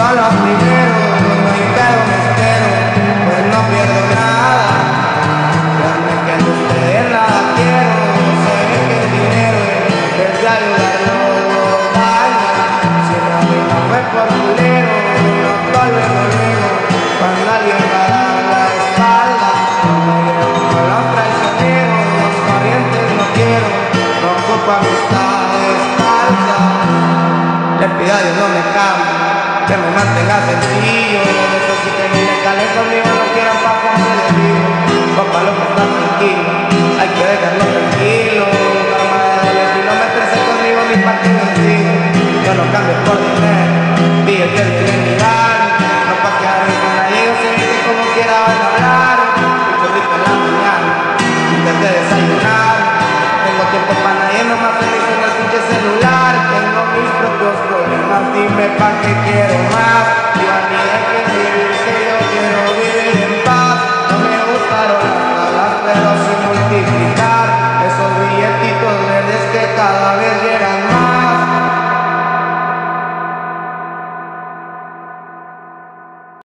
Solo primero, no hay pedo, me espero, pues no pierdo nada. Créanme que de ustedes nada quiero, sé que el dinero es de ayudarlo daña. Si no a mí no fue por culero, no volvemos luego, cuando alguien va a dar la espalda. No me llevo con los traicioneros, los corrientes no quiero, no ocupo amistades falsas. Le pido a Dios no me cambie, que me mantenga sencillo. Eso sí que ni me calen conmigo, no quieran pa' como les digo. Papá lo que está tranquilo, hay que dejarlo tranquilo. No me si no me estresé conmigo ni pa' que me digo. Yo no cambio por dinero.